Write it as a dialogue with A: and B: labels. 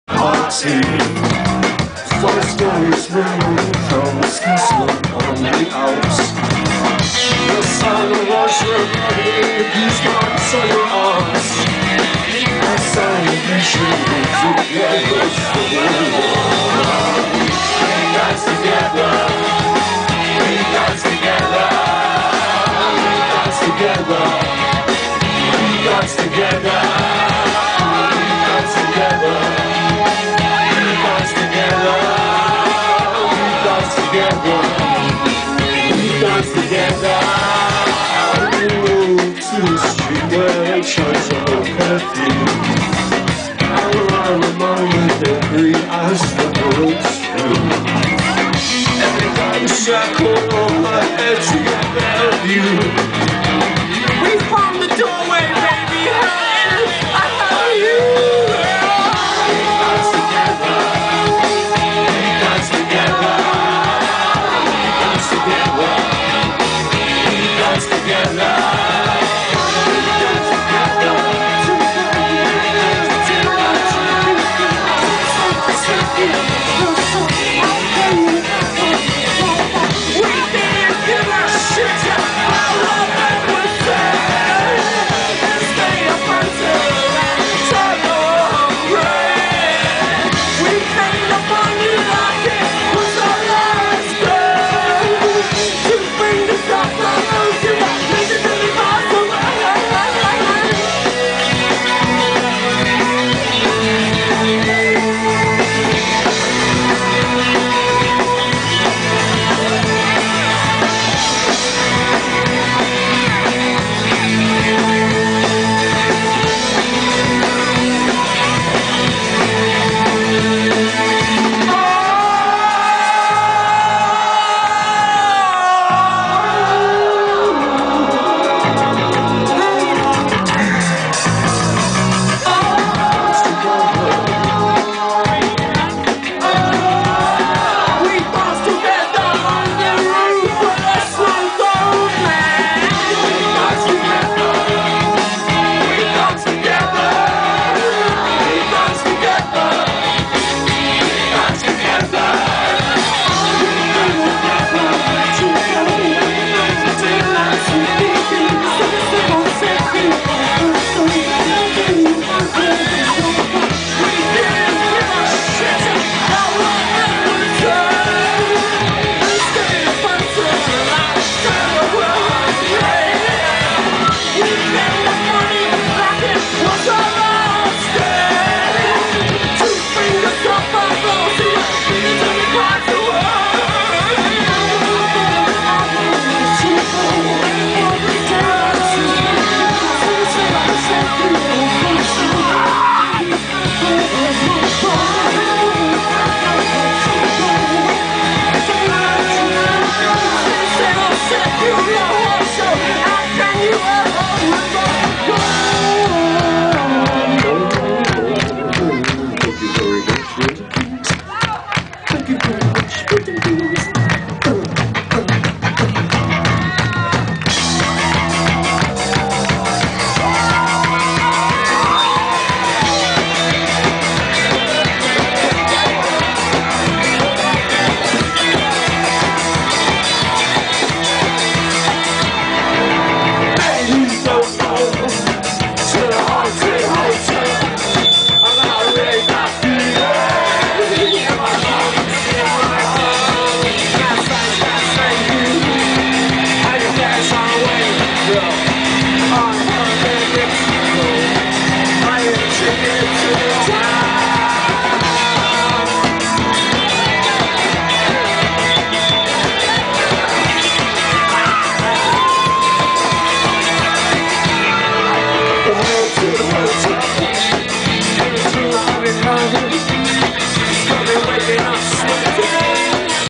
A: party. Five stories ringing from this castle on the Alps. The sound of Russia running these marks on your arms. A celebration together for the world. We dance together. We dance together. We dance together. We dance together. Together, we move to the street where it shines a whole curfew. I'm a moment that breathe as the roads through. Every time a circle on my head to get better view. We found the doorway, baby. I have you. We dance together. We dance together. We dance together. Together, to the